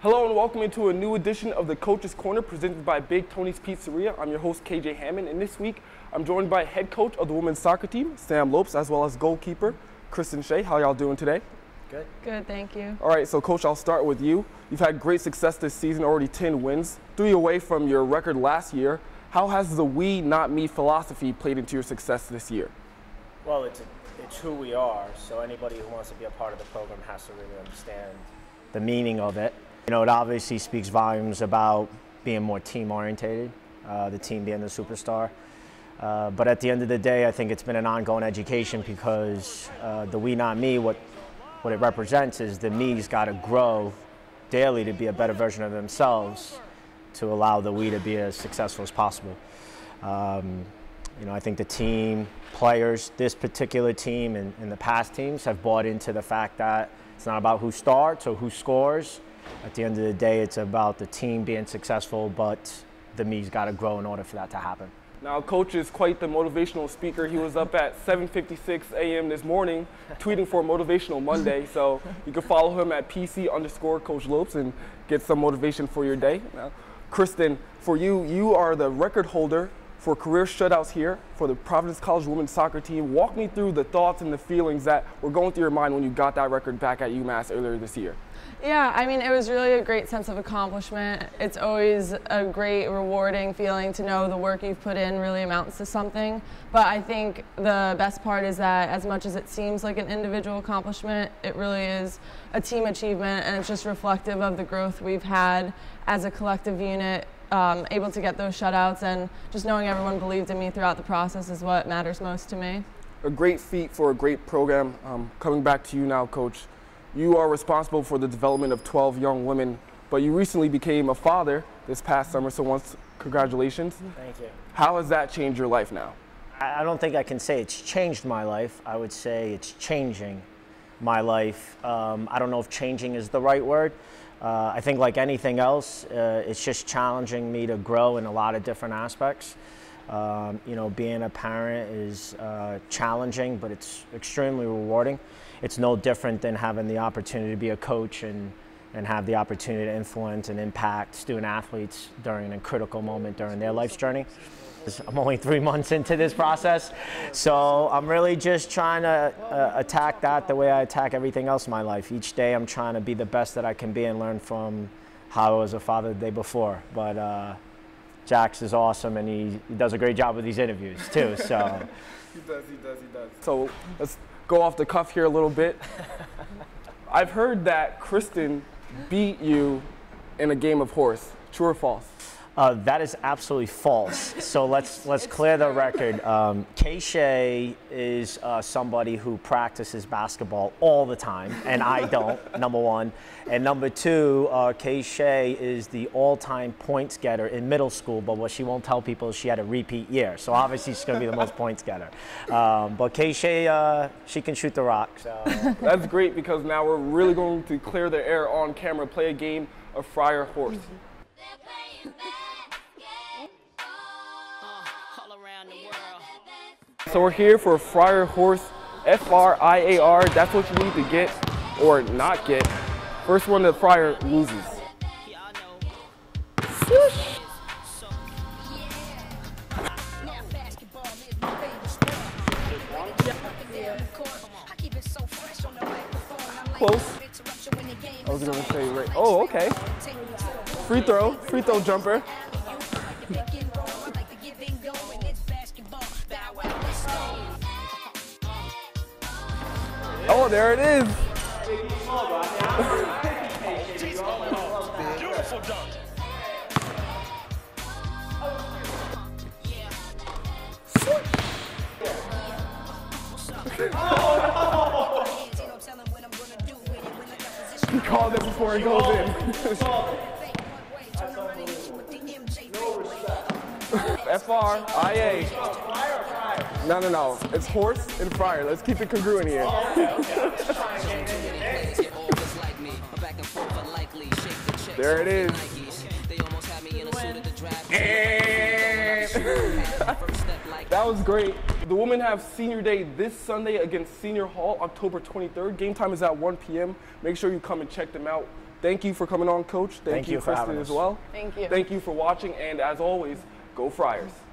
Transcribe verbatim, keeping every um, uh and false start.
Hello and welcome into a new edition of the Coach's Corner presented by Big Tony's Pizzeria. I'm your host K J Hammond, and this week I'm joined by head coach of the women's soccer team, Sam Lopes, as well as goalkeeper Kristen Shea. How y'all doing today? Good. Good, thank you. All right, so Coach, I'll start with you. You've had great success this season, already ten wins, three away from your record last year. How has the we, not me philosophy played into your success this year? Well, it's, a, it's who we are, so anybody who wants to be a part of the program has to really understand the meaning of it. You know, it obviously speaks volumes about being more team-orientated, uh, the team being the superstar. Uh, but at the end of the day, I think it's been an ongoing education because uh, the we, not me, what, what it represents is the me's got to grow daily to be a better version of themselves to allow the we to be as successful as possible. Um, you know, I think the team, players, this particular team and, and the past teams have bought into the fact that it's not about who starts or who scores. At the end of the day, it's about the team being successful, but the me's got to grow in order for that to happen. Now, Coach is quite the motivational speaker. He was up at seven fifty-six a m this morning tweeting for Motivational Monday, so you can follow him at P C underscore Coach Lopes and get some motivation for your day. Now, Kristen, for you, you are the record holder for career shutouts here for the Providence College women's soccer team. Walk me through the thoughts and the feelings that were going through your mind when you got that record back at UMass earlier this year. Yeah, I mean, it was really a great sense of accomplishment. It's always a great, rewarding feeling to know the work you've put in really amounts to something. But I think the best part is that as much as it seems like an individual accomplishment, it really is a team achievement, and it's just reflective of the growth we've had as a collective unit, um, able to get those shutouts, and just knowing everyone believed in me throughout the process is what matters most to me. A great feat for a great program. Um, coming back to you now, Coach. You are responsible for the development of twelve young women, but you recently became a father this past summer, so once, congratulations. Thank you. How has that changed your life now? I don't think I can say it's changed my life. I would say it's changing my life. Um, I don't know if changing is the right word. Uh, I think like anything else, uh, it's just challenging me to grow in a lot of different aspects. Um, you know, being a parent is uh, challenging, but it's extremely rewarding. It's no different than having the opportunity to be a coach and, and have the opportunity to influence and impact student athletes during a critical moment during their life's journey. I'm only three months into this process, so I'm really just trying to uh, attack that the way I attack everything else in my life. Each day I'm trying to be the best that I can be and learn from how I was a father the day before. But uh, Jax is awesome, and he, he does a great job with these interviews too. So he does, he does, he does. So let's go off the cuff here a little bit. I've heard that Kristen beat you in a game of horse. True or false? Uh, that is absolutely false. So let's let's clear the record. Um, Kay Shea is uh, somebody who practices basketball all the time, and I don't, number one. And number two, uh, Kay Shea is the all-time points getter in middle school, but what she won't tell people is she had a repeat year. So obviously she's going to be the most points getter. Um, but Kay Shea, uh, she can shoot the rock. So. That's great, because now we're really going to clear the air on camera, play a game of Friar Horse. So we're here for Friar Horse, F R I A R. That's what you need to get or not get. First one, the Friar loses. Swoosh. Close. I was gonna say right. Oh, okay. Free throw, free throw jumper. Oh, there it is. Beautiful dunk. He called it before it goes in. F R I A. No, no, no. It's horse and friar. Let's keep it congruent here. There it is. That was great. The women have senior day this Sunday against Senior Hall, October twenty-third. Game time is at one p m Make sure you come and check them out. Thank you for coming on, Coach. Thank, Thank you, you for Kristen, having as us. well. Thank you. Thank you for watching, and as always, go Friars.